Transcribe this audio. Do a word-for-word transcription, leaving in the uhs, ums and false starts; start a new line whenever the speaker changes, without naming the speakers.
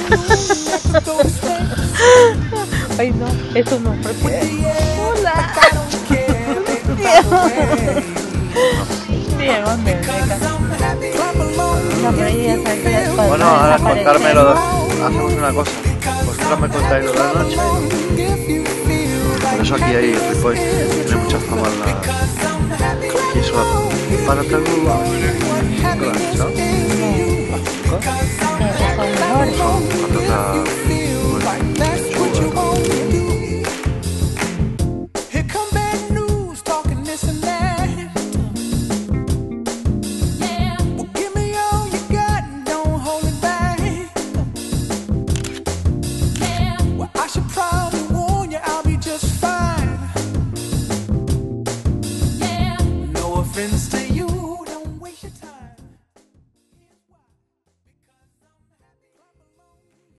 Ay no, eso no, porque... Hola. Diego, me no, pero ella ya sabe que ya después
Bueno,
va a
ahora
desaparecer.
contármelo, hacemos una cosa. Vosotros me contáis lo de la noche. Por eso aquí hay Ripoll, tiene mucha fama en la... Aquí es una... Para tener un... ¿no?
Que son mejores.
Patata...
Friends to you.